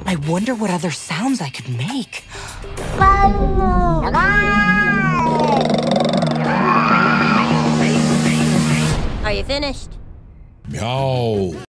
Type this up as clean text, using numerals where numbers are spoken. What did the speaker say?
I wonder what other sounds I could make. Are you finished? Meow.